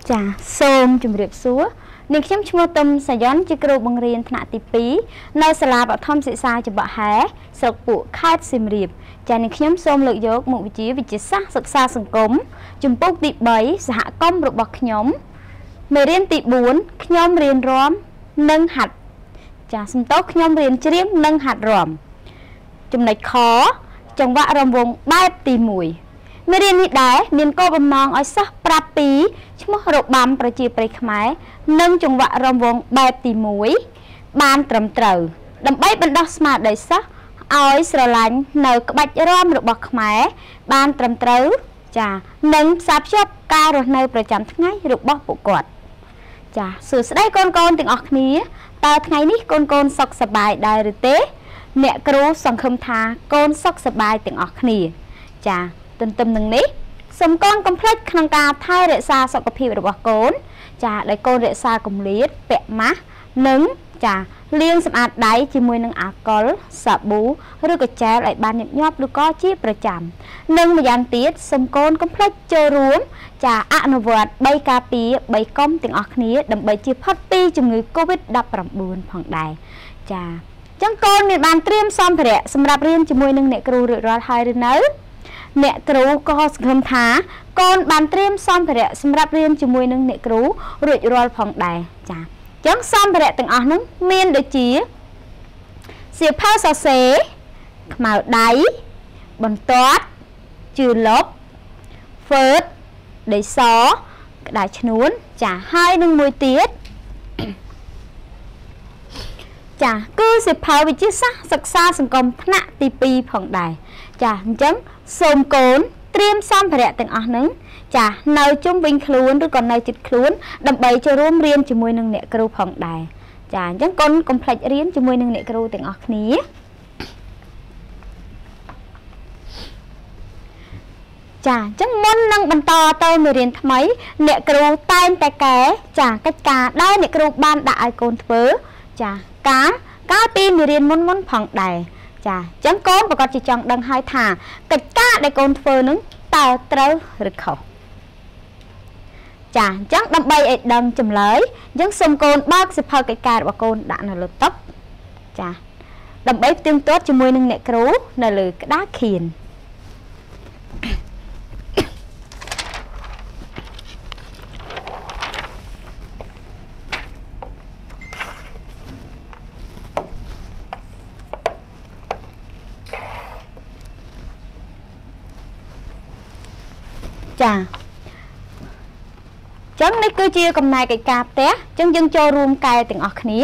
ចាសូមជម្រាបសួរនាងខ្ញុំឈ្មោះទុំសាយ៉នជាគ្រូបង្រៀនថ្នាក់ទី 2 នៅសាលាបឋមសិក្សាចំបក់ហែស្រុកពួកខេត្តសៀមរាបចានាងខ្ញុំសូមលើកយកមុខវិជ្ជាវិទ្យាសាស្ត្រសិក្សាសង្គមជំពូកទី 3 សហគមន៍របស់ខ្ញុំមេរៀនទី 4 ខ្ញុំរៀនរាំនិងហាត់ចាសំដៅខ្ញុំរៀនច្រៀងនិងហាត់រាំចំណុចខចង្វាក់រំវង់បែបទី 1មេរៀននេះដែរមានគោលបំណងឲ្យសិស្សប្រាប់ពីឈ្មោះរបាំប្រជាប្រិយខ្មែរនិងចង្វាក់រំវង់បែបទី 1បានត្រឹមត្រូវដើម្បីបណ្ដុះស្មារតីសិស្សឲ្យស្រឡាញ់នៅក្បាច់រាំរបស់ខ្មែរបានត្រឹមត្រូវចានិងផ្សារភ្ជាប់ការរស់នៅប្រចាំថ្ងៃរបស់ពួកគាត់ចាសួស្តីកូនៗទាំងអស់គ្នាតើថ្ងៃនេះកូនៗសុខសប្បាយដែរឬទេអ្នកគ្រូសង្ឃឹមថាកូនសុខសប្បាយទាំងអស់គ្នាចាទន្ទឹមនឹងនេះសូមកូនកុំភ្លេចក្នុងការថែរក្សាសុខភាពរបស់កូនចាដោយកូនរក្សាគម្លាតពាក់ម៉ាស់និងចាលាងសម្អាតដៃជាមួយនឹងអាល់កុលសាប៊ូឬក៏ជែលឲ្យបានញឹកញាប់ឬក៏ជាប្រចាំនិងម្យ៉ាងទៀតសូមកូនកុំភ្លេចចូលរួមចាអនុវត្ត3ការពារ3កុំទាំងអស់គ្នាដើម្បីជៀសផុតពីជំងឺ Covid-19 ផងដែរចាអញ្ចឹងកូនមានបានត្រៀមសម្ភារៈសម្រាប់រៀនជាមួយនឹងអ្នកគ្រូរួចរាល់ហើយឬនៅអ្នកគ្រូក៏សង្ឃឹមថាកូនបានត្រៀមសម្ភារៈសម្រាប់រៀនជាមួយនឹងអ្នកគ្រូរួចរាល់ផងដែរចាអញ្ចឹងសម្ភារៈទាំងអស់ហ្នឹងមានដូចជាសៀវភៅសរសេរខ្មៅដៃបន្ទាត់ជឿលុបហ្វឺតដីសក្តារឈ្នួនចាហើយនឹងមួយទៀតចាគឺសៀវភៅវិទ្យាសាស្ត្រសិក្សាសង្គមថ្នាក់ទី 2 ផងដែរចាអញ្ចឹងសូមកូនត្រៀមសម្ភារៈទាំងអស់ហ្នឹងចានៅជុំវិញខ្លួនឬក៏នៅជិតខ្លួនដើម្បីចូលរួមរៀនជាមួយនឹងអ្នកគ្រូផងដែរចាអញ្ចឹងកូនកុំភ្លេចរៀនជាមួយនឹងអ្នកគ្រូទាំងអស់គ្នាចាអញ្ចឹងមុននឹងបន្តទៅមេរៀនថ្មីអ្នកគ្រូតែងតែកែចាកិច្ចការដែលអ្នកគ្រូបានដាក់ឲ្យកូនធ្វើចាកាលពីមេរៀនមុនផងដែរចាអញ្ចឹងកូនប្រកាសជាចង់ដឹងហើយថាកិច្ចការដែលកូនធ្វើនឹងតើត្រូវឬខុសចាអញ្ចឹងដើម្បីឲ្យដឹងចម្លើយអញ្ចឹងសូមកូនបើកសៀវភៅកិច្ចការរបស់កូនដាក់នៅលើតុចាដើម្បីផ្ទៀងផ្ទាត់ជាមួយនឹងអ្នកគ្រូនៅលើក្តារខៀនចាចឹងនេះគឺជាកំណែកិច្ចការផ្ទះចឹងយើងចូលរួមកែទាំងអស់គ្នា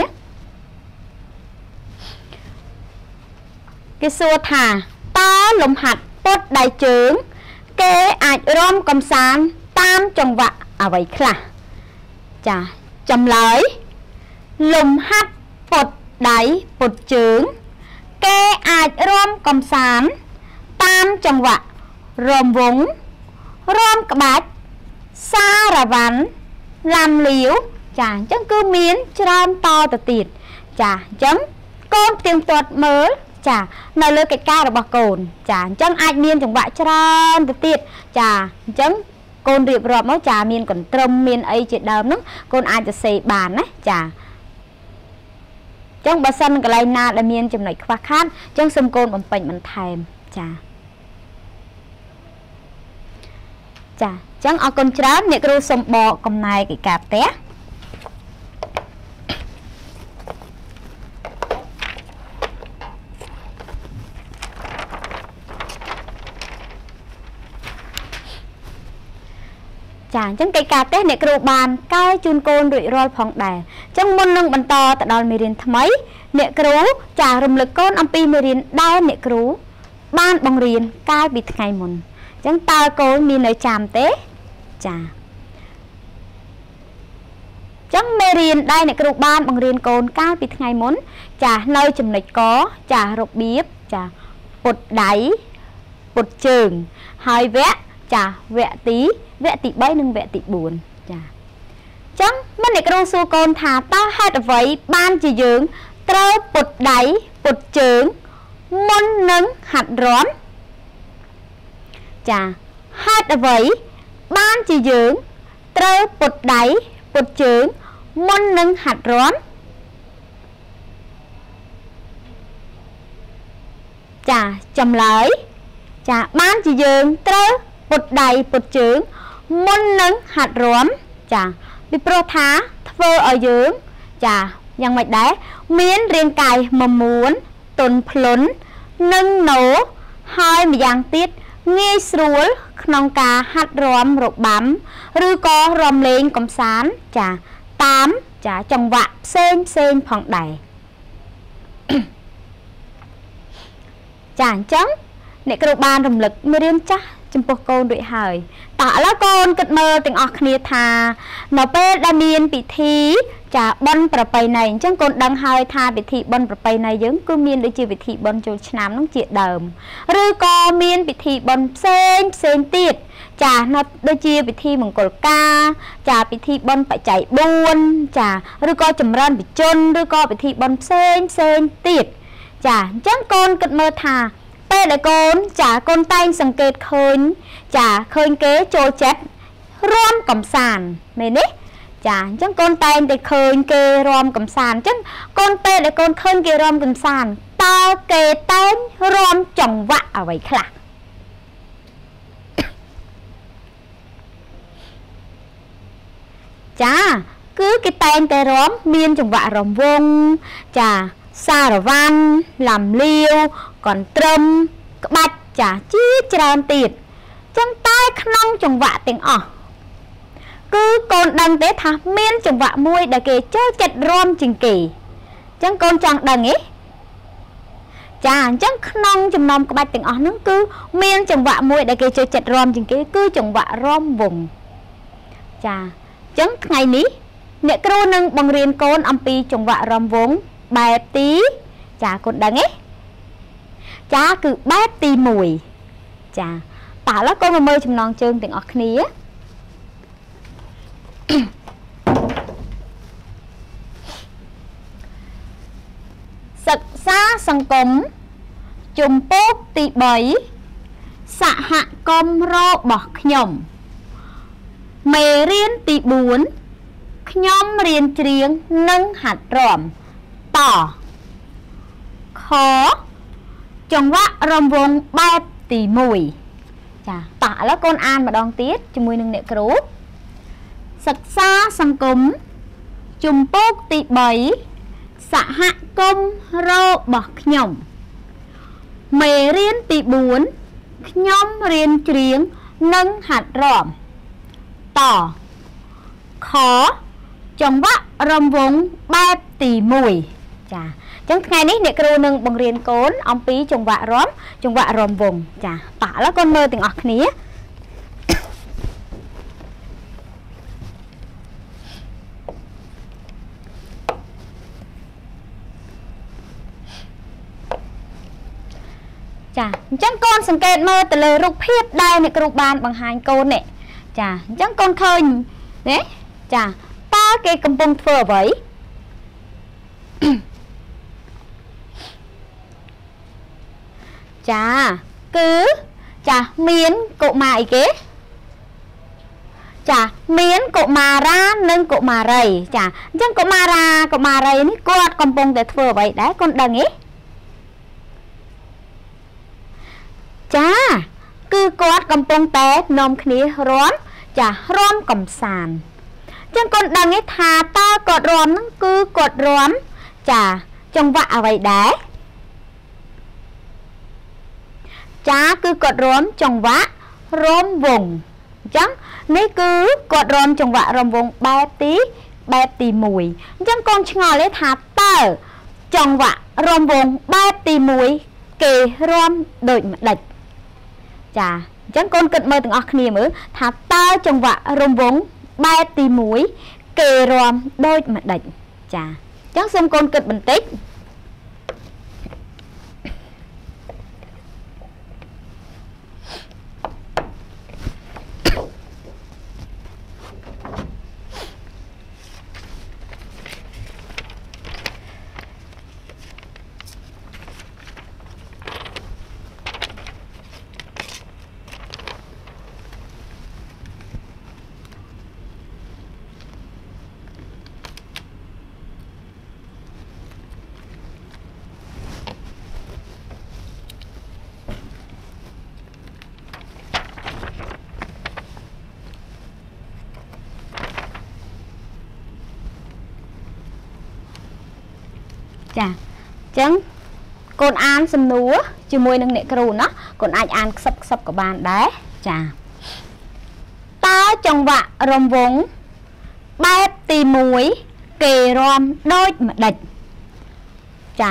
គេសួរថាតើលំហាត់ពុតដៃជើងគេអាចរាំកំសាន្តតាមចង្វាក់អ្វីខ្លះចាចម្លើយលំហាត់ពុតដៃពុតជើងគេអាចរាំកំសាន្តតាមចង្វាក់រំវង់រាំក្បាច់សារវ័នឡាំលាវចាអញ្ចឹងគឺមានច្រើនតទៅទៀតចាអញ្ចឹងកូនផ្ទៀងផ្ទាត់មើលចានៅលើកិច្ចការរបស់កូនចាអញ្ចឹងអាចមានចង្វាក់ច្រើនទៅទៀតចាអញ្ចឹងកូនរៀបរាប់មកចាមានកន្ទ្រឹមមានអីជាដើមហ្នឹងកូនអាចសរសេរបានណាចាអញ្ចឹងបើសិនកន្លែងណាដែលមានចំណុចខ្វះខាតអញ្ចឹងសូមកូនបំពេញបន្ថែមចាចាអញ្ចឹងអរគុណច្រើនអ្នកគ្រូសូមបកកំណែកិច្ចការផ្ទះចាអញ្ចឹងកិច្ចការផ្ទះអ្នកគ្រូបានកែជូនកូនរួចរាល់ផងដែរអញ្ចឹងមុននឹងបន្តទៅដល់មេរៀនថ្មីអ្នកគ្រូចារំលឹកកូនអំពីមេរៀនដែលអ្នកគ្រូបានបង្រៀនកាលពីថ្ងៃមុនអញ្ចឹងតើកូនមាននៅចាំទេចាចឹងមេរៀនដែលអ្នកគ្រូបានបង្រៀនកូនកាលពីថ្ងៃមុនចានៅចំណុចកចារបៀបចាពុតដៃពុតជើងហើយវគ្គទី3និងវគ្គទី4ចាចឹងមិនអ្នកគ្រូសួរកូនថាតើហេតុអ្វីបានជាយើងត្រូវពុតដៃពុតជើងមុននឹងហាត់រាំចាហេតុអ្វីបានជាយើងត្រូវពុតដៃពុតជើងមុននឹងហាត់រាំចាចម្លើយចាបានជាយើងត្រូវពុតដៃពុតជើងមុននឹងហាត់រាំចាពីព្រោះថាធ្វើឲ្យយើងចាយ៉ាងម៉េចដែរមានរាងកាយមមួនទន់ភ្លន់និងណូហើយម្យ៉ាងទៀតងាយស្រួលក្នុងការហាត់រាំរបាំឬក៏រាំលេងកំសាន្តចាតាមចាចង្វាក់ផ្សេងផងដែរចាអញ្ចឹងអ្នកគ្រូបានរំលឹកមេរៀនចាស់ចំពោះកូនរួចហើយតើឥឡូវកូនគិតមើលទាំងអស់គ្នាថានៅពេលដែលមានពិធីចាបុណ្យប្រពៃណីអញ្ចឹងកូនដឹងហើយថាពិធីបុណ្យប្រពៃណីយើងគឺមានដូចជាពិធីបុណ្យចូលឆ្នាំនោះជាដើមឬក៏មានពិធីបុណ្យផ្សេងទៀតចានៅដូចជាពិធីមង្គលការចាពិធីបុណ្យបច្ច័យ4ចាឬក៏ចម្រើនវិជនឬក៏ពិធីបុណ្យផ្សេងទៀតចាអញ្ចឹងកូនគិតមើលថាពេលដែលកូនចាកូនតែងសង្កេតឃើញចាឃើញគេចូលចិត្តរាំកំសាន្តមែនទេចាអញ្ចឹងកូនតែងតែឃើញគេរាំកំសាន្តអញ្ចឹងកូនពេលដែលកូនឃើញគេរាំកំសាន្តតើគេតែងរាំចង្វាក់អ្វីខ្លះចាគឺគេតែងតែរាំមានចង្វាក់រំវង់ចាសារវ៉ាន់ឡាំលាវកន្ទ្រឹមក្បាច់ចាជាច្រើនទៀតចឹងតែក្នុងចង្វាក់ទាំងអស់គឺកូនដឹងទេថាមានចង្វាក់មួយដែលគេចូលចិត្តរាំជាងគេចឹងកូនចង់ដឹងទេចាអញ្ចឹងក្នុងចំណោមក្បាច់ទាំងអស់ហ្នឹងគឺមានចង្វាក់មួយដែលគេចូលចិត្តរាំជាងគេគឺចង្វាក់រាំវង់ចាអញ្ចឹងថ្ងៃនេះអ្នកគ្រូនឹងបង្រៀនកូនអំពីចង្វាក់រាំវង់បែបទីចាកូនដឹងទេចាគឺបែបទី1ចាតើឥឡូវកូនមកមើលចំណងជើងទាំងអស់គ្នាសិក្សាសង្គមជំពូកទី3សហគមន៍របស់ខ្ញុំមេរៀនទី4ខ្ញុំរៀនច្រៀងនិងហាត់រាំតខចង្វាក់រំវង់បែបទី1ចាតោះឥឡូវកូនអានម្ដងទៀតជាមួយនឹងអ្នកគ្រូសិក្សាសង្គមជំពូកទី3សហគមន៍របស់ខ្ញុំមេរៀនទី4ខ្ញុំរៀនច្រៀងនិងហាត់រាំតខចង្វាក់រំវង់បែបទី1ចាអញ្ចឹងថ្ងៃនេះអ្នកគ្រូនឹងបង្រៀនកូនអំពីចង្វាក់រំវង់ចាតោះឥឡូវកូនមើលទាំងអស់គ្នាចាអញ្ចឹងកូនសង្កេតមើលទៅលើរូបភាពដែលអ្នកគ្រូបានបង្ហាញកូននេះចាអញ្ចឹងកូនឃើញណាចាតើគេកំពុងធ្វើអ្វីចាគឺចាមានកុមារអីគេចាមានកុមារានិងកុមារីចាអញ្ចឹងកុមារីនេះគាត់កំពុងតែធ្វើអ្វីដែរកូនដឹងទេចាគឺគាត់កំពុងតែនាំគ្នារាំចារាំកំសាន្តអញ្ចឹងកូនដឹងទេថាតើគាត់រាំហ្នឹងគឺគាត់រាំចាចង្វាក់អ្វីដែរចាគឺគាត់រាំចង្វាក់រាំវង់អញ្ចឹងនេះគឺគាត់រាំចង្វាក់រាំវង់បែបទី1អញ្ចឹងកូនឆ្ងល់ទេថាតើចង្វាក់រាំវង់បែបទី1គេរាំដូចម្ដេចចាអញ្ចឹងកូនគិតមើលទាំងអស់គ្នាមើលថាតើចង្វាក់រំវង់បែបទី1គេរាំដូចម្ដេចចាអញ្ចឹងសូមកូនគិតបន្តិចចាចឹងកូនអានសំណួរជាមួយនឹងអ្នកគ្រូណាកូនអាចអានខ្សឹបក៏បានដែរចាតើចង្វាក់រំវង់បែបទី1គេរាំដូចម្ដេចចា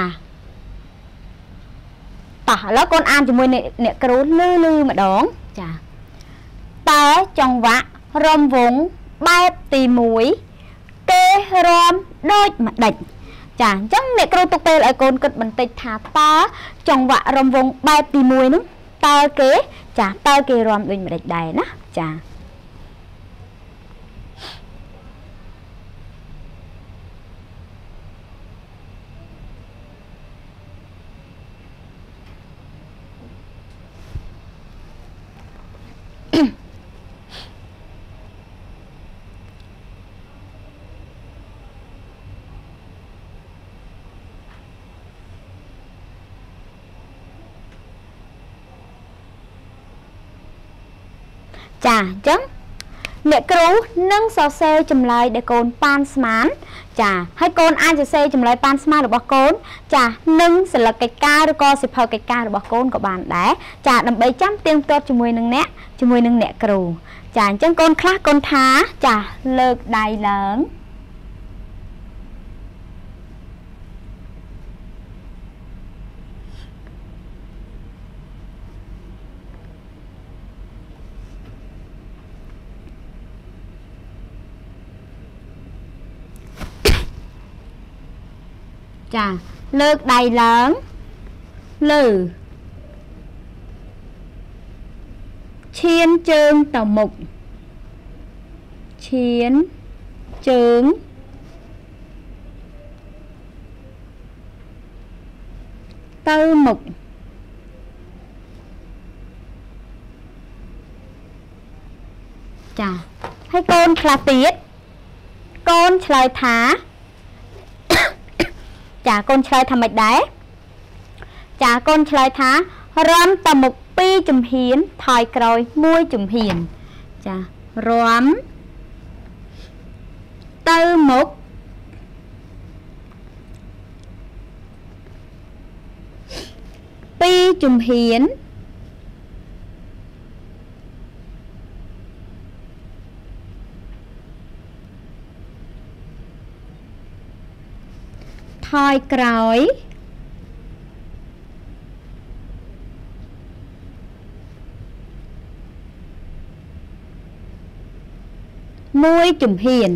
តោះឥឡូវកូនអានជាមួយអ្នកគ្រូលឺម្ដងចាតើចង្វាក់រំវង់បែបទី1គេរាំដូចម្ដេចចាអញ្ចឹងអ្នកគ្រូទុកពេលឲ្យកូនគិតបន្តិចថាតើចង្វាក់រំវង់បែបទី1ហ្នឹងតើគេរាំដូចម្ដេចដែរណាចាចាអញ្ចឹងអ្នកគ្រូនឹងសរសេរចម្លើយដែលកូនប៉ានស្មានចាហើយកូនអាចសរសេរចម្លើយប៉ានស្មានរបស់កូនចានឹងសិលឹកកិច្ចការឬក៏សិភៅកិច្ចការរបស់កូនក៏បានដែរចាដើម្បីចាំទៀងទាត់ជាមួយនឹងអ្នកគ្រូចាអញ្ចឹងកូនខ្លះកូនថាចាលើកដៃឡើងចាលើកដៃឡើងលើឈានជើងទៅមុខឈានជើងទៅមុខចាហើយកូនខ្លះទៀតកូនឆ្លើយថាចាកូនឆ្លើយថាម៉េចដែរចាកូនឆ្លើយថារាំទៅមុខ2ជំហានថយក្រោយ1ជំហានចារាំទៅមុខ2ជំហានថយក្រោយ1ជំហាន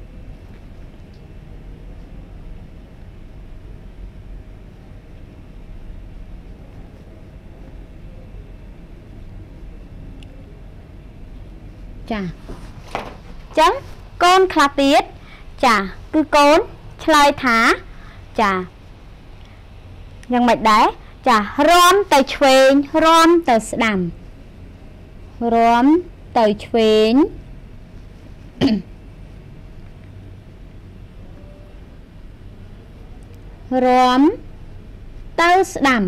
ចាចឹងកូនខ្លះទៀតចាគឺកូនឆ្លើយថាចាយ៉ាងម៉េចដែរចារាំទៅឆ្វេងរាំទៅស្ដាំរាំទៅឆ្វេងរាំទៅស្ដាំ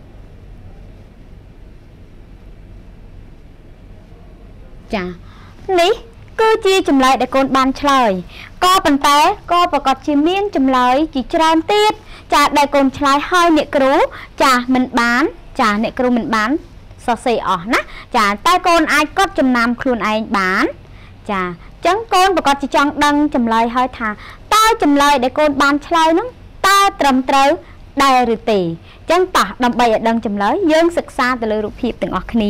ចានេះគឺជាចម្លើយដែលកូនបានឆ្លើយក៏ប៉ុន្តែក៏ប្រកាសជាមានចម្លើយជាច្រើនទៀតចាដែលកូនឆ្លើយហើយអ្នកគ្រូចាមិនបានចាអ្នកគ្រូមិនបានសរសេរអស់ណាចាតែកូនអាចកត់ចំណាំខ្លួនឯងបានចាអញ្ចឹងកូនប្រកាសជាចង់ដឹងចម្លើយហើយថាតើចម្លើយដែលកូនបានឆ្លើយនោះតើត្រឹមត្រូវដែរឬទេអញ្ចឹងតោះដើម្បីឲ្យដឹងចម្លើយយើងសិក្សាទៅលើរូបភាពទាំងអស់គ្នា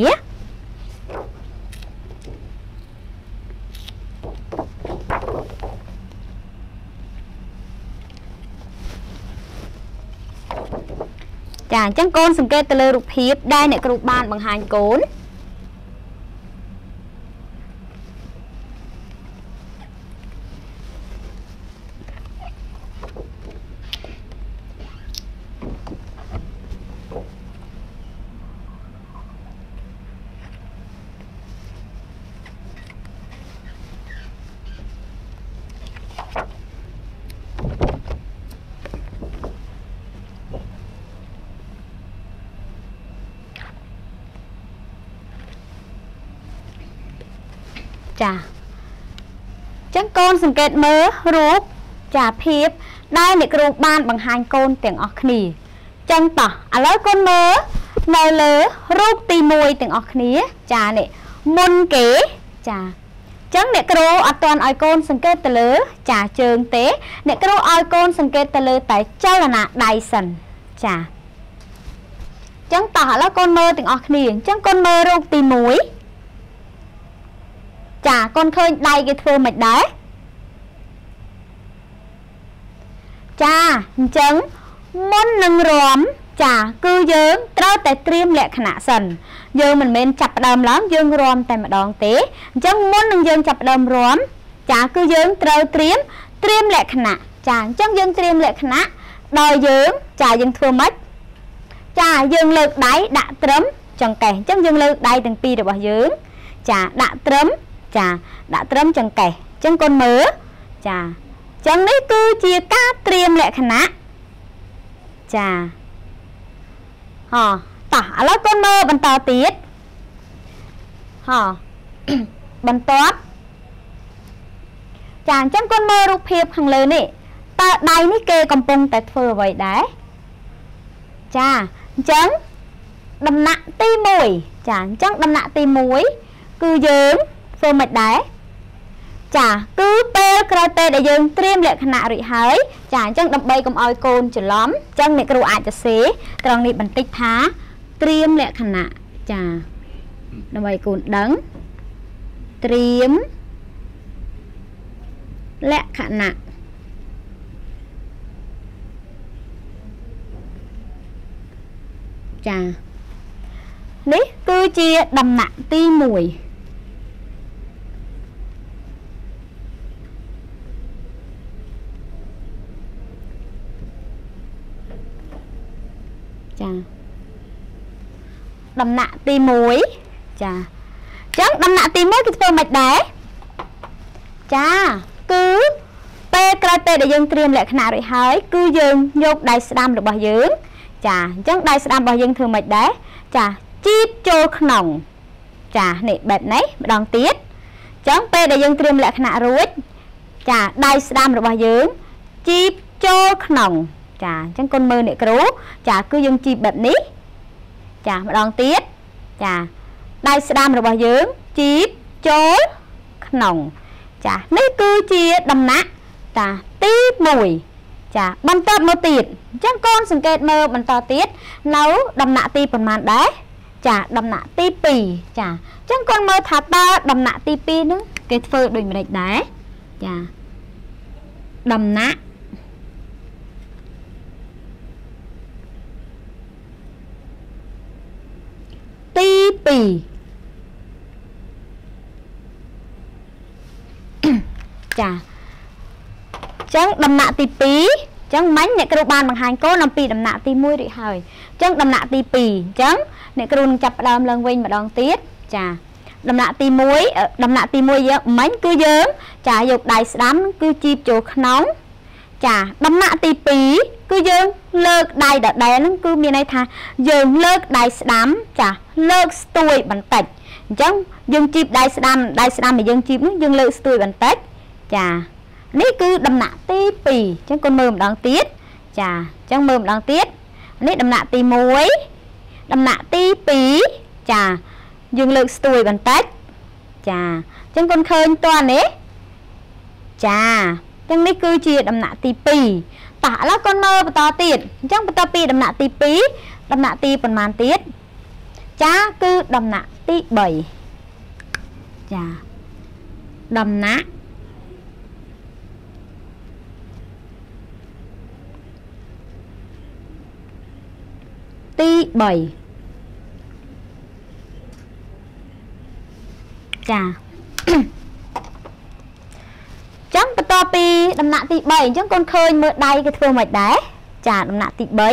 ចាអញ្ចឹងកូនសង្កេតទៅលើរូបភាពដែលអ្នកគ្រូបានបង្ហាញកូនចាអញ្ចឹងកូនសង្កេតមើលរូបចាភាព đai nè kêu ban bằng hai côn tiếng ọc nì chân tỏ à lấy con mơ nơi lỡ rút tì mùi tiếng ọc nì chà nè môn kế chà chẳng nè kêu ở toàn oi côn sân kết tờ lỡ chà trường tế nè kêu oi côn sân kết tờ lỡ tại châu là nạ đài sần chà chẳng tỏ lấy con mơ tiếng ọc nì chẳng con mơ rút tì mùi chà con khơi đai cái thua mạch đấy chà chẳng môn nâng rõm chà cư dưỡng trao tại triêm lẹ khả sần dương mình bên chập đầm lắm dương rõm tại mà đòn tế chẳng môn nâng dương chập đầm rõm chà cư dưỡng trao triêm lẹ khả chà chẳng dương triêm lẹ khả đòi dưỡng chà dương thua mất chà dương lực đáy đã trấm chẳng kẻ chẳng dương lực đáy từng pi được bảo dưỡng chà đã trấm chẳng kẻ chẳng con mớ chà chẳng đấy cứ chia cá triêm lẹ khả chà tả là con mơ bằng tỏ tiết bằng tốt chà chẳng con mơ rụt hiệp hàng lớn nè ta đáy ní kê cầm bông tại phơ vậy đấy chà chẳng đầm nặng ti mùi chà chẳng đầm nặng ti muối cứ dưỡng phơ mạch đấy chà cứ bê cơ tê để dương triêm lệ khả rị hới chà chẳng đập bay cầm oi côn chữ lắm chẳng nè kêu ai cho xế tròn này bằng tích phá triêm lệ khả chà đập bay côn đắng triêm lệ khả chà đấy cứ chia đầm nặng ti mùi chà đầm nạ ti muối chà chắc đầm nạ ti muối cái phơ mạch đấy chà cứ tê cơ tê để dương triêm lệ khả rồi hới cứ dương nhục đai sâm được bao dưỡng chà chắc đai sâm bao dương thường mạch đấy chà chip cho nòng chà nè bệt nấy đòn tiết chắc tê để dương triêm lệ khả rồi chà đai sâm được bao dưỡng chip cho nòng chà chẳng con mơ nè cứu chà cứ dương chi bật ní chà mà đòn tiết chà đai sâm rồi bao dưỡng chip chối nòng chà mấy cứ chia đầm nát chà tí mùi chà bắn tọt mơ tiệt chẳng con sừng kẹt mơ bắn to tiết nấu đầm nạ ti phần màn đấy chà đầm nạ ti pì chà chẳng con mơ thả ta đầm nạ ti pi nữa cái phơ đùi mình đấy chà đầm nạ ti pì chà chẳng đầm nạ ti pí chẳng bánh nè kêu ban bằng hành cố năm pi đầm nạ ti muối đi hơi chẳng đầm nạ ti pì chẳng nè kêu chập đầm lần vinh mà đòn tiết chà đầm nạ ti muối bánh cứ dớm chà dục đài đám cứ chip chỗ nóng chà đầm nạ ti pí cứ dớm lợt đài đợt đài nó cứ miền này thà dớm lợt đài đám chà lợt tuổi bằng tạch chẳng dương chip đài đám mà dương chip nó dương lợt tuổi bằng tạch chà ní cứ đầm nạ ti pì chẳng con mơ đòn tiết chà chẳng mơ đòn tiết ní đầm nạ ti muối đầm nạ ti pí chà dương lợt tuổi bằng tạch chà chẳng con khơi toàn ấy chà chẳng ní cứ chia đầm nạ ti pì tả là con mơ to tiết chẳng to pi đầm nạ ti pí đầm nạ ti phần màn tiết chá cứ đầm nạ ti bảy chà đầm nạ ti bảy chà chẳng to pi đầm nạ ti bảy chẳng con khơi mơ đây cái thưa mạch đấy chà đầm nạ ti bảy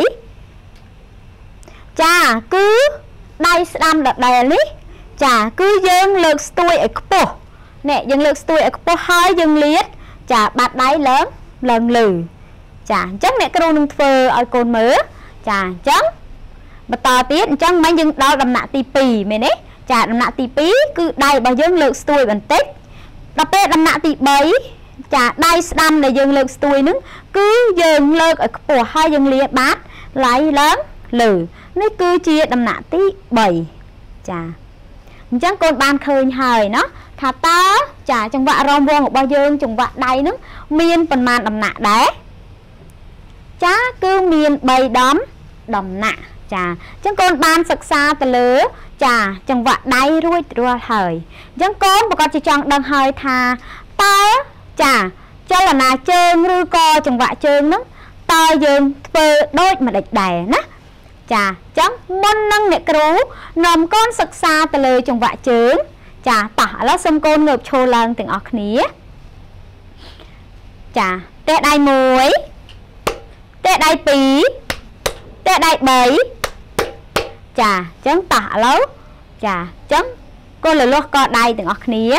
chà cứ đây đâm đợt đây lý chà cứ dương lực tuổi ở cổ nè dương lực tuổi ở cổ hai dương liệt chà bạt đáy lớn lần lừ chà chắc nè cái đồ nâng phơ ở cồn mớ chà chắc mà to tiết chắc mấy dương đó đầm nạ ti pì mày đấy chà đầm nạ ti pí cứ đây bao dương lực tuổi bằng tích đập bê đầm nạ ti bấy chả đai đâm để dương lực tuổi nứng cứ dương lực ở của hai dương lia bát lấy lớn lử nó cứ chia đầm nạ tí 7 chả chẳng con ban khơi hời nó thà ta chả trong vạ rong vuông của bao dương trong vạ đáy nứng miên phần màn đầm nạ đá chá cứ miên bầy đóm đầm nạ chà chẳng con ban sực xa tờ lứa chà chẳng vạ đáy ruồi rùa hời chẳng con bà con chỉ chọn đằng hời thà ta chà cho là nà chơn rư co chẳng vạ chơn nó ta dương phơ đôi mà đạch đè ná chà chẳng môn nâng nẹ cửu nằm con sực xa tờ lứa chẳng vạ chơn chà tả là xâm con ngợp chô lần từng ọc ní chà tệ đai muối tệ đai pí tệ đai 7 chà chẳng tả lâu chà chẳng con lời lúc có đai từng ọc ní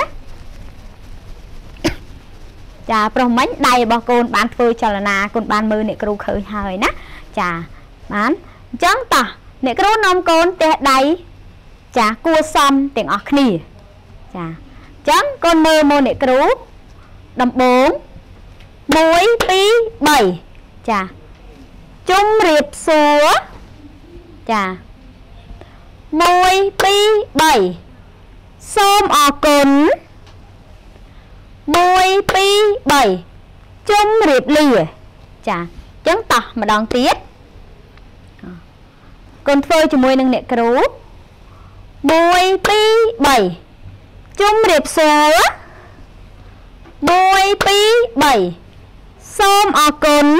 chà prong mánh đai bao con bán phơi cho là nà con bán mơ nè cửu khởi hơi ná chà bán chẳng tả nè cửu nông con tệ đai chà cua xăm từng ọc ní chà chẳng con mơ mô nè cửu đầm 4 muối pí 7 chà chung riệp xúa chà muối pí 7 xôm ỏ cún muối pí 7 chung riệp lìa chà chẳng tỏ mà đón tiết con phơi cho muối nâng nẹ cửu muối pí 7 chung riệp xúa muối pí 7 xôm ỏ cún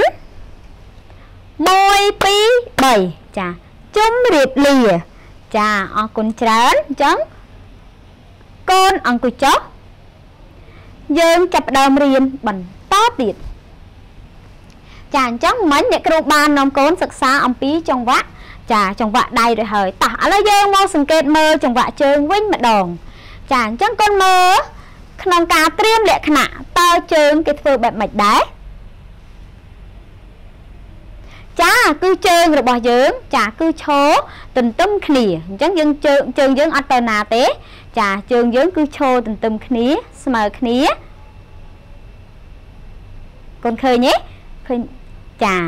muối pí 7 chà chung riệp lìa chà ỏ cún trán chẳng con ăn cùi chóc dương chập đầm riêng bằng to tiệt chà chẳng mấy nè cái ban nông cốn sực xa ông pí trong vạ chà trong vạ đầy rồi hời tả là dương mau sừng kết mơ trong vạ trơn vinh mà đòn chà chẳng con mơ nông cá triêm lệ khả tao trơn cái phơ bẹp mạch đá chá cứ trơn rồi bỏ dưỡng chả cứ chố tình tâm khỉ chẳng dương trơn dưỡng ở tờ nà tế chả trơn dưỡng cứ chô tình tâm khỉ smờ khỉ con khơi nhé khơi chà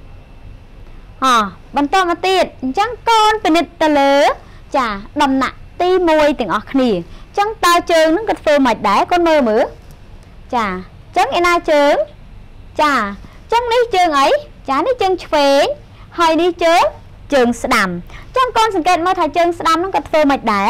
bắn to mà tiệt chẳng con phải nít tờ lỡ chà đầm nạ ti môi tình ở khỉ chẳng tao trơn nó cái phơ mạch đá con mơ mửa chà chẳng em ai trơn chà chẳng đi trơn ấy chả đi chân phế hơi đi chớ trường đầm trong con sừng kẹt mơ thầy chân đầm nó cắt phơ mạch đẻ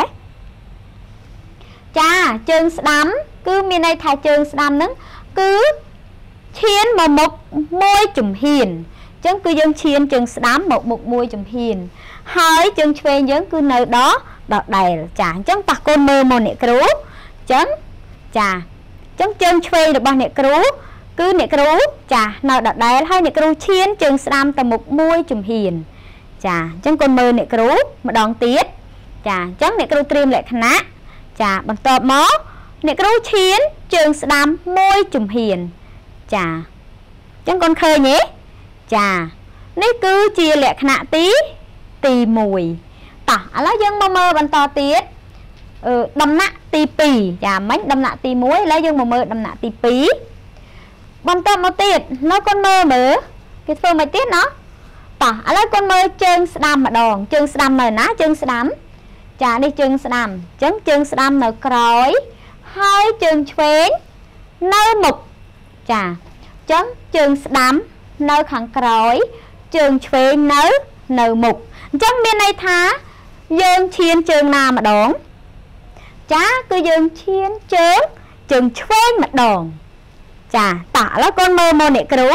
chà chân đầm cứ miền đây thầy chân đầm nó cứ chiến mà một môi chùm hiền chẳng cứ dân chiến chân đầm một môi chùm hiền hơi chân phế giống cứ nơi đó đọt đầy chả chẳng tạc con mơ mồ nẹ cửu chẳng chà chẳng chân phế được bao nẹ cửu cứ nè cửu chà nào đặt đáy hay nè cửu chiến trường đam tầm một môi chùm hiền chà chẳng con mơ nè cửu mà đón tiết chà chẳng nè cửu triêm lại khả chà bằng tọp mó nè cửu chiến trường đam môi chùm hiền chà chẳng con khơi nhé chà nếu cứ chia lệ khả tí tì mùi tả lá dân mơ mơ bằng to tiết đâm nạ tì pì chà mấy đâm nạ tì muối lá dân mơ mơ đâm nạ tì pí bằng tâm một tiết nó con mơ mở cái phương mày tiết nó tả lấy con mơ chân đam mà đòn chân đam mà ná chân đam chả đi chân đam chấn chân đam mà cõi hai chân phén nơi mục chà chấn chân đam nơi khẳng cõi chân phén nơi mục chấn bên này thá dương chiên chân nào mà đón chá cứ dương chiên chân phén mà đòn chà tả là con mơ mô nệ cửu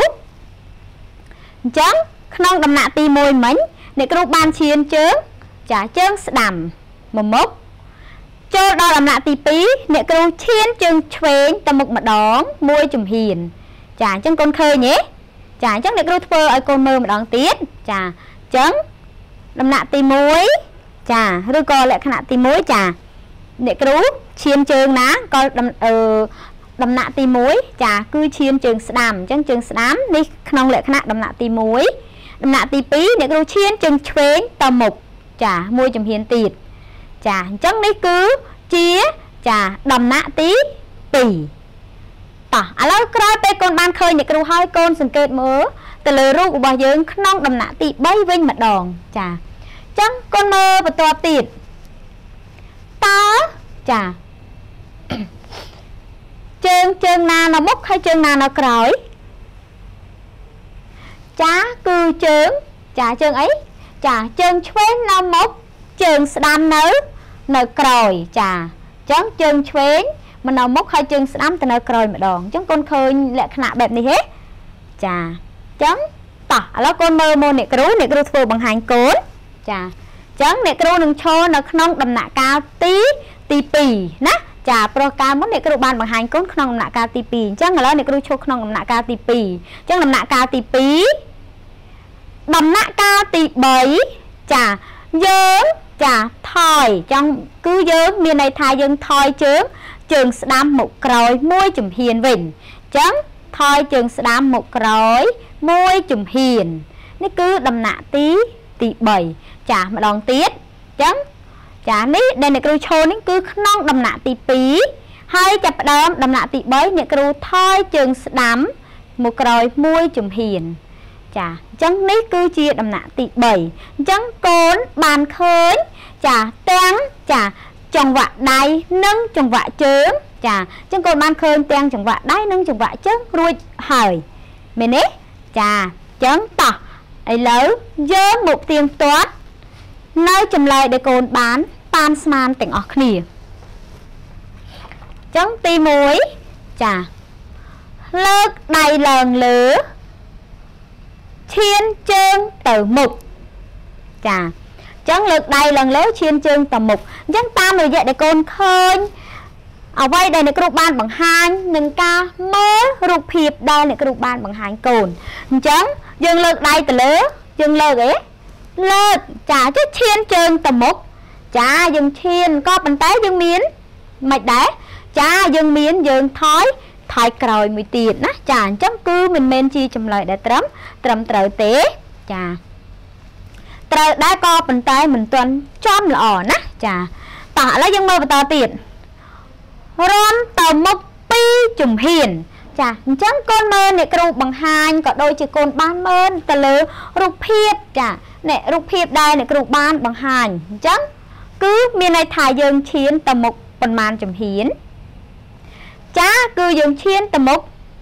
chẳng không đầm nạ ti môi mấy nệ cửu ban chiên chớn chả chớn đầm một mốc cho đo đầm nạ ti pí nệ cửu chiên chân chén tầm một mặt đón môi chùm hiền chả chân con khơi nhé chả chắc nệ cửu thơ ở con mơ mà đón tiết chà chấn đầm nạ ti muối chà rồi co lại khả ti muối chà nệ cửu chiên chớn ná coi đầm nạ ti muối chà cứ chiên trường đam chẳng trường đám đi không lệ khả đầm nạ ti muối đầm nạ ti pí để cứ chiên trường chén tầm một chà môi chùm hiền tiệt chà chẳng đi cứ chia chà đầm nạ tí pì តោះឥឡូវក្រោយពេលកូនបានឃើញអ្នកគ្រូហើយកូនសង្កេតមើលទៅលើរូបរបស់យើងក្នុងដំណាក់ទី3វិញម្ដងចាអញ្ចឹងកូនមើលបន្តទៀតតើចាជើងណានៅមុខហើយជើងណានៅក្រោយចាគឺជើងចាជើងអីចាជើងឆ្វេងនៅមុខជើងស្ដាំនៅក្រោយចាអញ្ចឹងជើងឆ្វេងមកនៅមុខហើយជើងស្ដាំទៅនៅក្រោយម្ដងអញ្ចឹងកូនឃើញលក្ខណៈបែបនេះទេចាអញ្ចឹងតោះឥឡូវកូនមើលមកអ្នកគ្រូធ្វើបង្ហាញកូនចាអញ្ចឹងអ្នកគ្រូនឹងឈរនៅក្នុងដំណាក់កាលទី2ណាចាព្រោះកាលមុនអ្នកគ្រូបានបង្ហាញកូនក្នុងដំណាក់កាលទី2អញ្ចឹងឥឡូវអ្នកគ្រូឈរក្នុងដំណាក់កាលទី2អញ្ចឹងដំណាក់កាលទី2ដំណាក់កាលទី3ចាយើងចាថយចង់គឺយើងមានន័យថាយើងថយជើងស្ដាំមុខក្រោយមួយជំហានវិញអញ្ចឹងថយជើងស្ដាំមុខក្រោយមួយជំហាននេះគឺដំណាក់ទី3ចាម្ដងទៀតអញ្ចឹងចានេះដែលអ្នកគ្រូឈរនេះគឺក្នុងដំណាក់ទី2ហើយចាប់ផ្ដើមដំណាក់ទី3អ្នកគ្រូថយជើងស្ដាំមកក្រោយមួយជំហានចាអញ្ចឹងនេះគឺជាដំណាក់ទី3អញ្ចឹងកូនបានឃើញចាទាំងចាចង្វាក់ដៃនិងចង្វាក់ជើងចាអញ្ចឹងកូនបានឃើញទាំងចង្វាក់ដៃនិងចង្វាក់ជើងរួចហើយមែនទេចាអញ្ចឹងតោះឥឡូវយើងមកផ្ទៀងផ្ទាត់នៅចម្លើយដែលកូនបានប៉ានស្មានទាំងអស់គ្នាអញ្ចឹងទី1ចាលើកដៃឡើងលើឈានជើងទៅមុខចាអញ្ចឹងលើកដៃឡើងលើឈានជើងទៅមុខអញ្ចឹងតាមរយៈដែលកូនឃើញអ្វីដែលអ្នកគ្រូបានបង្ហាញនឹងការមើលរូបភាពដែលអ្នកគ្រូបានបង្ហាញកូនអញ្ចឹងយើងលើកដៃទៅលើយើងលើកអីលើកចាចុះឈានជើងទៅមុខចាយើងឈានក៏ប៉ុន្តែយើងមានមិនដែរចាយើងមានយើងថយក្រោយមួយទៀតណាចាអញ្ចឹងគឺមិនមែនជាចម្លើយដែលត្រឹមត្រូវទេចាត្រូវដែរក៏ប៉ុន្តែមិនទាន់ចំល្អណាចាតោះឥឡូវយើងមើលបន្តទៀតរំទៅមុខ2ជំហានចាអញ្ចឹងកូនមើលអ្នកគ្រូបង្ហាញក៏ដូចជាកូនបានមើលទៅលើរូបភាពចានេះរូបភាពដែលអ្នកគ្រូបានបង្ហាញអញ្ចឹងគឺមានន័យថាយើងឈានទៅមុខប៉ុន្មានជំហានចាគឺយើងឈានទៅមុខ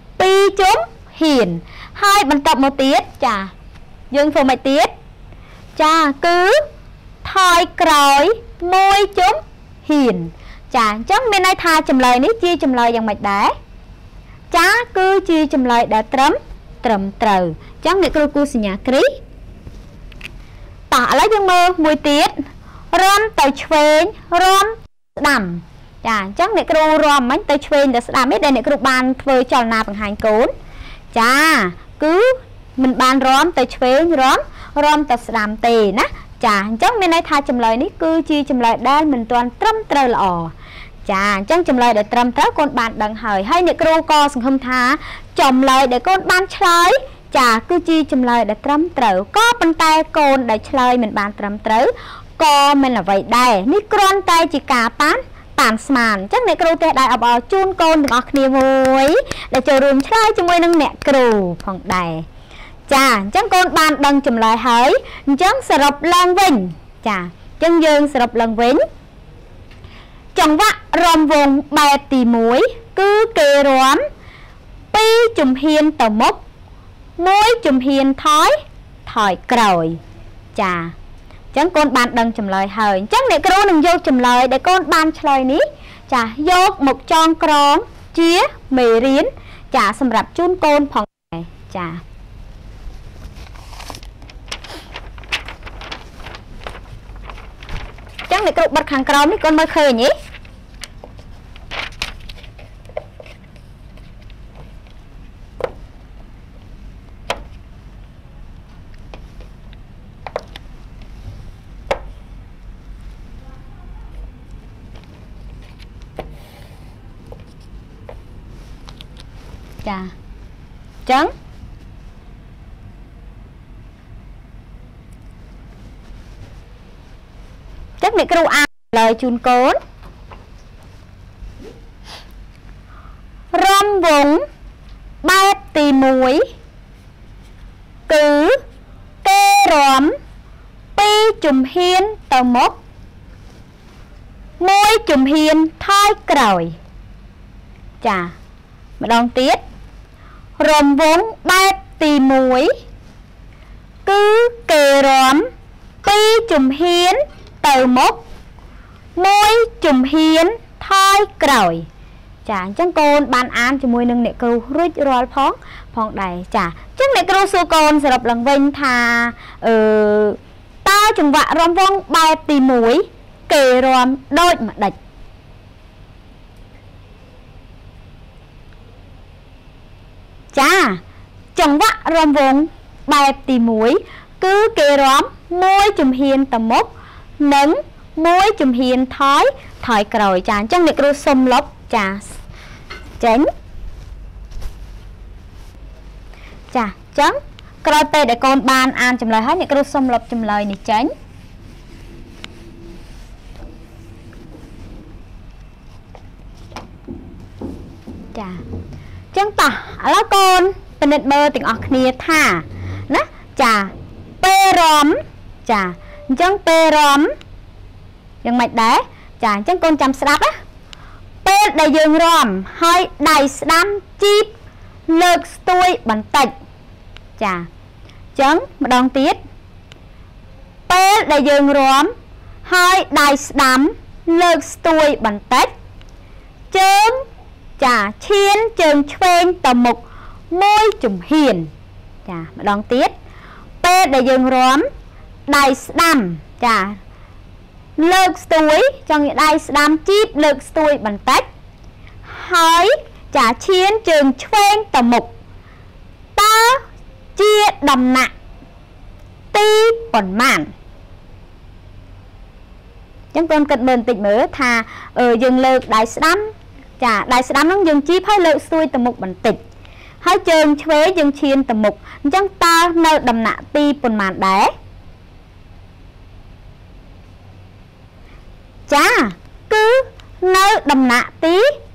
2ជំហានហើយបន្តមកទៀតចាយើងធ្វើមិនទៀតចាគឺថយក្រោយ1ជំហានចាអញ្ចឹងមានន័យថាចម្លើយនេះជាចម្លើយយ៉ាងម៉េចដែរចាគឺជាចម្លើយដែលត្រឹមត្រូវអញ្ចឹងអ្នកគ្រូគូសញ្ញាគ្រីតោះឥឡូវយើងមើលមួយទៀតរំទៅឆ្វេងរំស្ដាំចាអញ្ចឹងអ្នកគ្រូរំមិញទៅឆ្វេងទៅស្ដាំនេះដែលអ្នកគ្រូបានធ្វើចលនាបង្ហាញកូនចាគឺមិនបានរំទៅឆ្វេងរំទៅស្ដាំទេណាចាអញ្ចឹងមានន័យថាចម្លើយនេះគឺជាចម្លើយដែលមិនទាន់ត្រឹមត្រូវល្អចាអញ្ចឹងចម្លើយដែលត្រឹមត្រូវកូនបានដឹងហើយអ្នកគ្រូក៏សង្ឃឹមថាចម្លើយដែលកូនបានឆ្លើយចាគឺជាចម្លើយដែលត្រឹមត្រូវក៏ប៉ុន្តែកូនដែលឆ្លើយមិនបានត្រឹមត្រូវក៏មិនអ្វីដែរនេះគ្រាន់តែជាការប៉ានស្មានអញ្ចឹងអ្នកគ្រូទេដែរអបអរជូនកូនទាំងអស់គ្នាមួយដែលចូលរួមឆ្លើយជាមួយនឹងអ្នកគ្រូផងដែរចាអញ្ចឹងកូនបានដឹងចម្លើយហើយអញ្ចឹងសរុបឡើងវិញចាអញ្ចឹងយើងសរុបឡើងវិញចង្វាក់រំវង់បែបទី1គឺគេរំ2ជំហានទៅមុខ1ជំហានថយក្រោយចាអញ្ចឹងកូនបានដឹងចម្លើយហើយអញ្ចឹងអ្នកគ្រូនឹងយកចម្លើយដែលកូនបានឆ្លើយនេះចាយកមកចងក្រងជាមេរៀនចាសម្រាប់ជូនកូនផងដែរចាអញ្ចឹងអ្នកគ្រូបិទខាងក្រោមនេះកូនមើលឃើញទេចាអញ្ចឹងអ្នកគ្រូអានលើជូនកូនរំវង់បែបទី1គឺគេរាំ2ជំហានទៅមុខ1ជំហានថយក្រោយចាម្ដងទៀតរំវង់បែបទី1គឺគេរាំ2ជំហានទៅមុខ1ជំហានថយក្រោយចាអញ្ចឹងកូនបានអានជាមួយនឹងអ្នកគ្រូរួចរាល់ផងដែរចាអញ្ចឹងអ្នកគ្រូសួរកូនសរុបឡើងវិញថាតើចង្វាក់រំវង់បែបទី1គេរាំដូចម្ដេចចាចង្វាក់រំវង់បែបទី1គឺគេរាំ1ជំហានទៅមុខនិង1ជំហានថយក្រោយចាអញ្ចឹងអ្នកគ្រូសុំលុបចាចេញចាអញ្ចឹងក្រោយពេលដែលកូនបានអានចម្លើយហើយអ្នកគ្រូសុំលុបចម្លើយនេះចេញចាអញ្ចឹងតោះឥឡូវកូនពិនិត្យមើលទាំងអស់គ្នាថាណាចាពេលរំចាអញ្ចឹងពេលរំយ៉ាងម៉េចដែរចាអញ្ចឹងកូនចាំស្ដាប់ណាពេលដែលយើងរំហើយដៃស្ដាំជីបលើកស្ទួយបន្តិចចាអញ្ចឹងម្ដងទៀតពេលដែលយើងរំហើយដៃស្ដាំលើកស្ទួយបន្តិចជើងចាឈានជើងឆ្វេងទៅមុខ1ជំហានចាម្ដងទៀតពេលដែលយើងរំដៃស្ដាំចាលើកស្ទួយចង់ដៃស្ដាំជីបលើកស្ទួយបន្តិចហើយចាឈានជើងឆ្វេងទៅមុខតើជាដំណាក់ទីប៉ុន្មានអញ្ចឹងកូនគិតមើលបន្តិចមើលថាយើងលើកដៃស្ដាំចាដៃស្ដាំហ្នឹងយើងជីបហើយលើកស្ទួយទៅមុខបន្តិចហើយជើងឆ្វេងយើងឈានទៅមុខអញ្ចឹងតើនៅដំណាក់ទីប៉ុន្មានដែរចាគឺនៅដំណាក់ទី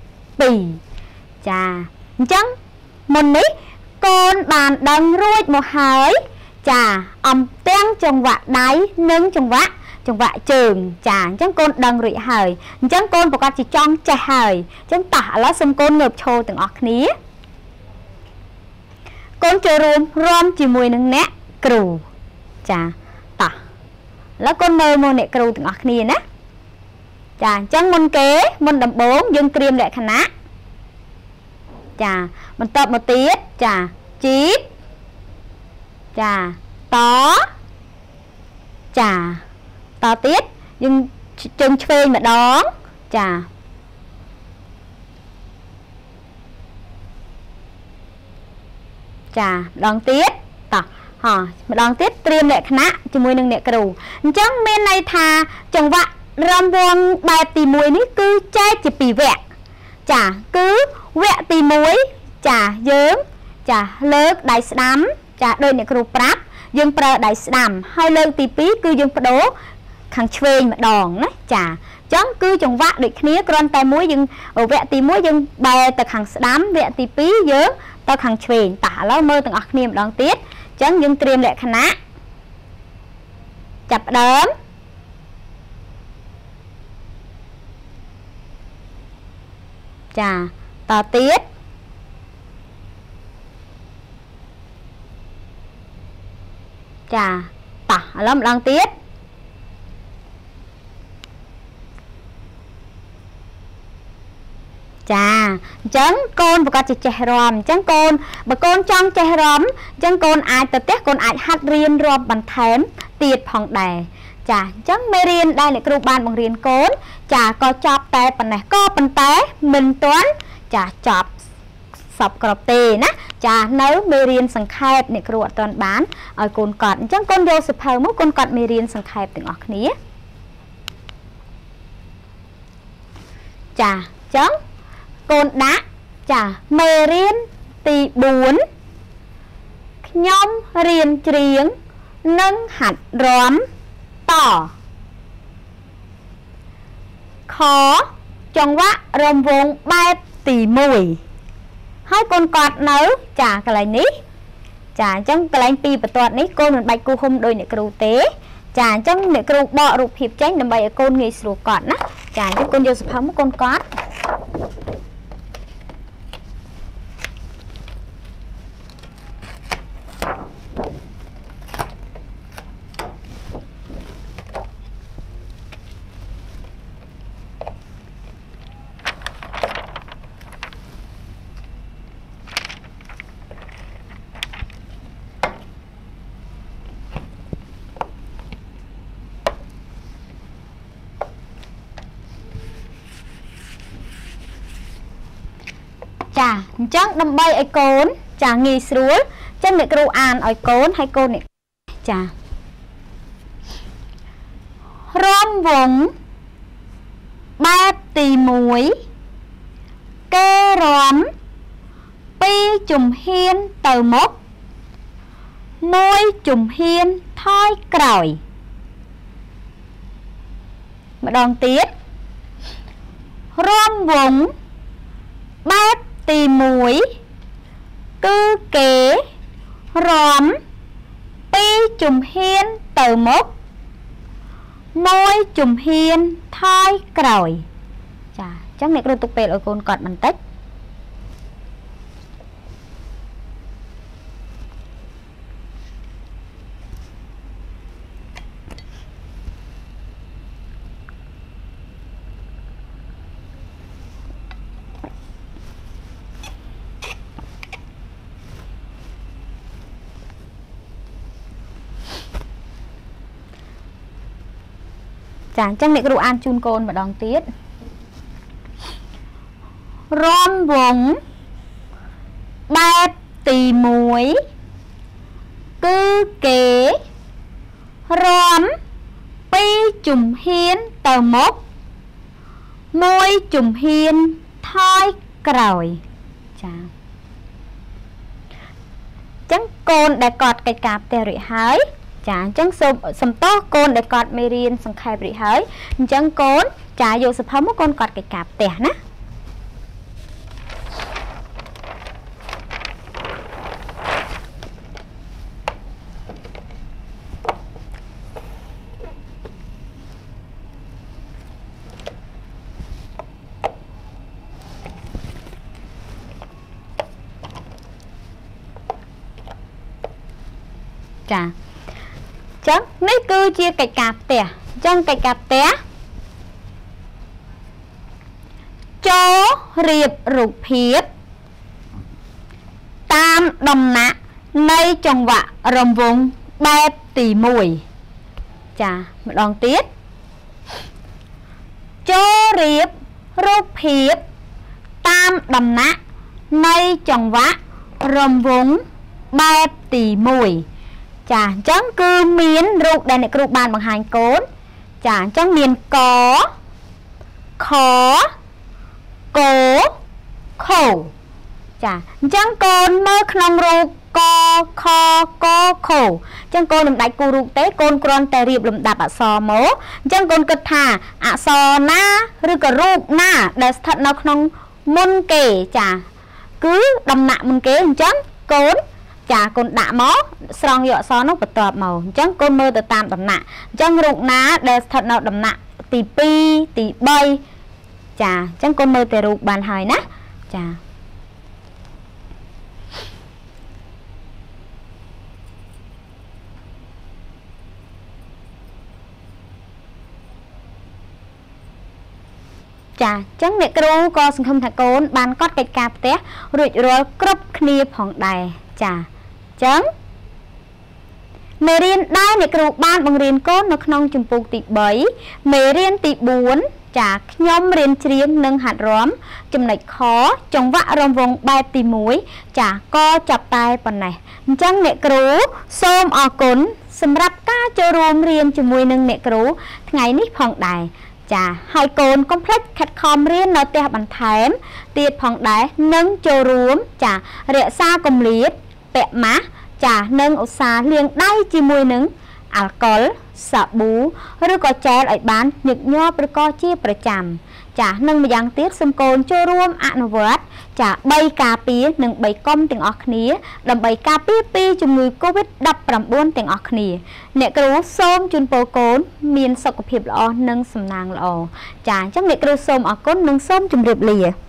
2ចាអញ្ចឹងមុននេះកូនបានដឹងរួចមកហើយចាអំទាំងចង្វាក់ដៃនិងចង្វាក់ជើងចាអញ្ចឹងកូនដឹងរួចហើយអញ្ចឹងកូនប្រកាសជាចង់ចេះហើយអញ្ចឹងតោះឥឡូវសូមកូនងើបឈរទាំងអស់គ្នាកូនចូលរួមរាំជាមួយនឹងអ្នកគ្រូចាតោះឥឡូវកូនមើលមកអ្នកគ្រូទាំងអស់គ្នាណាចាអញ្ចឹងមុនដំបូងយើងត្រៀមលក្ខណៈចាបន្តមកទៀតចាជីបចាតចាតទៀតយើងជើងឆ្វេងម្ដងចាចាម្ដងទៀតតោះម្ដងទៀតត្រៀមលក្ខណៈជាមួយនឹងអ្នកគ្រូអញ្ចឹងមានន័យថាចង្វាក់រំវង់បែបទី1នេះគឺចែកជា2វគ្គចាគឺវគ្គទី1ចាយើងចាលើកដៃស្ដាំចាដោយអ្នកគ្រូប្រាប់យើងប្រើដៃស្ដាំហើយលើកទី2គឺយើងបដូរខាងឆ្វេងម្ដងណាចាអញ្ចឹងគឺចង្វាក់ដូចគ្នាគ្រាន់តែមួយយើងវគ្គទី1យើងបែរទៅខាងស្ដាំវគ្គទី2យើងទៅខាងឆ្វេងតោះឥឡូវមើលទាំងអស់គ្នាម្ដងទៀតអញ្ចឹងយើងត្រៀមលក្ខណៈចាប់ផ្ដើមចាតទៀតចាតោះឥឡូវម្ដងទៀតចាអញ្ចឹងកូនប្រកាសជាចេះរាំអញ្ចឹងកូនបើកូនចង់ចេះរាំអញ្ចឹងកូនអាចទៅផ្ទះកូនអាចហាត់រៀនរាំបន្ថែមទៀតផងដែរចាអញ្ចឹងមេរៀនដែលអ្នកគ្រូបានបង្រៀនកូនចាក៏ចប់តែប៉ុណ្ណេះក៏ប៉ុន្តែមិនទាន់ចាចប់សពគ្រប់ទេណាចានៅមេរៀនសង្ខេបអ្នកគ្រូអត់ទាន់បានឲ្យកូនកត់អញ្ចឹងកូនយកសៀវភៅមកកូនកត់មេរៀនសង្ខេបទាំងអស់គ្នាចាអញ្ចឹងកូនដាក់ចាមេរៀនទី4ខ្ញុំរៀនច្រៀងនិងហាត់រាំតខចង្វាក់រំវង់បែបទី1 ហើយកូនកត់នៅចាកន្លែងនេះចាអញ្ចឹងកន្លែងពីបន្ទាត់នេះកូនមិនបាច់គូហុំដោយអ្នកគ្រូទេចាអញ្ចឹងអ្នកគ្រូបករូបភាពចេញដើម្បីឲ្យកូនងាយស្រួលកត់ណាចាអញ្ចឹងកូនយកសភៅមកកូនកត់ចាអញ្ចឹងដើម្បីឲ្យកូនចាងាយស្រួលអញ្ចឹងអ្នកគ្រូអានឲ្យកូនហើយកូននេះចារំវងបែបទី1គេរំ2ជំហានទៅមុខ1ជំហានថយក្រោយម្ដងទៀតរំវងបែបទី1គឺគេរំ2ជំហានទៅមុខ1ជំហានថយក្រោយចាអញ្ចឹងអ្នកគ្រូទុកពេលឲ្យកូនកត់បន្តិចចាអញ្ចឹងអ្នកគ្រូអានជូនកូនម្ដងទៀតរំវងបែបទី1គឺគេរំ2ជំហានទៅមុខ1ជំហានថយក្រោយចាអញ្ចឹងកូនដែលកត់កិច្ចការផ្ទះរួចហើយចាអញ្ចឹងសូមសំទោសកូនដែលកត់មេរៀនសង្ខេបរួចហើយអញ្ចឹងកូនចាយកសភៅមកកូនកត់កិច្ចការផ្ទះណាចាចឹងនេះគឺជាកិច្ចការផ្ទះអញ្ចឹងកិច្ចការផ្ទះចូលរៀបរូបភាពតាមដំណាក់នៃចង្វាក់រង្វង់បែបទី1ចាម្ដងទៀតចូលរៀបរូបភាពតាមដំណាក់នៃចង្វាក់រង្វង់បែបទី1ចាអញ្ចឹងគឺមានរូបដែលអ្នកគ្រូបានបង្ហាញកូនចាអញ្ចឹងមានកខកខចាអញ្ចឹងកូនមើលក្នុងរូបកខកខអញ្ចឹងកូនមិនដាច់គូរូបទេកូនគ្រាន់តែរៀបលំដាប់អក្សរមកអញ្ចឹងកូនគិតថាអក្សរណាឬក៏រូបណាដែលស្ថិតនៅក្នុងមុនគេចាគឺដំណាក់មុនគេអញ្ចឹងកូនចាកូនដាក់មកស្រង់យកអក្សរនោះបន្ទាប់មកអញ្ចឹងកូនមើលទៅតាមដំណាក់អញ្ចឹងរូបណាដែលស្ថិតនៅដំណាក់ទី2ទី3ចាអញ្ចឹងកូនមើលតែរូបបានហើយណាចាចាអញ្ចឹងអ្នកគ្រូក៏សង្ឃឹមថាកូនបានកត់កិច្ចការផ្ទះរួចរាល់គ្រប់គ្នាផងដែរចាអញ្ចឹងមេរៀនដែលអ្នកគ្រូបានបង្រៀនកូននៅក្នុងជំពូកទី3មេរៀនទី4ចាខ្ញុំរៀនច្រៀងនិងហាត់រាំចំណុចខចង្វាក់រង្វង់បែបទី1ចាក៏ចាប់តែប៉ុណ្ណេះអញ្ចឹងអ្នកគ្រូសូមអរគុណសម្រាប់ការចូលរួមរៀនជាមួយនឹងអ្នកគ្រូថ្ងៃនេះផងដែរចាហើយកូនកុំភ្លេចខិតខំរៀននៅផ្ទះបន្ថែមទៀតផងដែរនិងចូលរួមចារក្សាគម្លាតពាក់ម៉ាស់ចានិងឧស្សាហ៍លាងដៃជាមួយនឹងអាល់កុលសាប៊ូឬក៏ជែលឲ្យបានញឹកញាប់ឬក៏ជាប្រចាំចានិងម្យ៉ាងទៀតសូមកូនចូលរួមអនុវត្តចា3ការពារនិង3កុំទាំងអស់គ្នាដើម្បីការពារពីជំងឺ COVID-19 ទាំងអស់គ្នាអ្នកគ្រូសូមជូនពរកូនមានសុខភាពល្អនិងសំណាងល្អចាអញ្ចឹងអ្នកគ្រូសូមអរគុណនិងសូមជម្រាបលា